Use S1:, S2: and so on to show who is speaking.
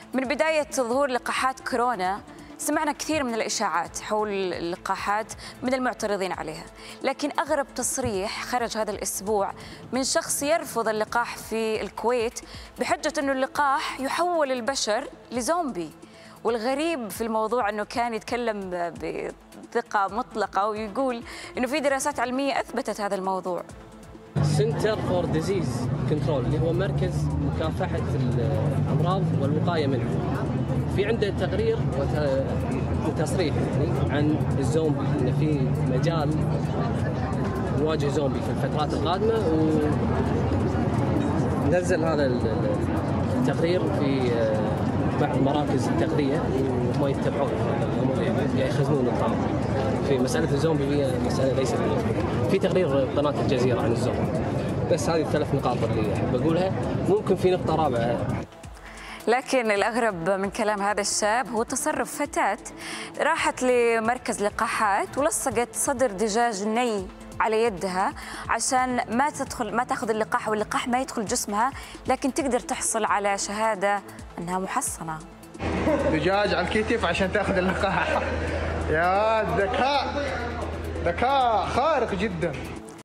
S1: من بداية ظهور لقاحات كورونا سمعنا كثير من الإشاعات حول اللقاحات من المعترضين عليها، لكن أغرب تصريح خرج هذا الأسبوع من شخص يرفض اللقاح في الكويت بحجة أنه اللقاح يحول البشر لزومبي. والغريب في الموضوع أنه كان يتكلم بثقة مطلقة ويقول أنه في دراسات علمية أثبتت هذا الموضوع.
S2: سنتر فور ديزيز كنترول اللي هو مركز مكافحة الأمراض والوقاية منها، في عنده تقرير وتصريح عن الزومبي، إن في مجال نواجه زومبي في الفترات القادمة، ونزل هذا التقرير في بعض مراكز التغذية وهم يتبعون هذا الأمر، يعني يخزنون الطعام. في مسألة الزومبي هي مسألة ليست في تقرير قناة الجزيرة عن الزومبي. بس هذه الثلاث نقاط اللي أحب أقولها. ممكن في نقطة رابعة،
S1: لكن الأغرب من كلام هذا الشاب هو تصرف فتاة راحت لمركز لقاحات ولصقت صدر دجاج ني على يدها عشان ما تاخذ اللقاح، واللقاح ما يدخل جسمها، لكن تقدر تحصل على شهادة أنها محصنة.
S3: دجاج على الكتف عشان تاخذ اللقاح. يا ذكاء خارق جدا.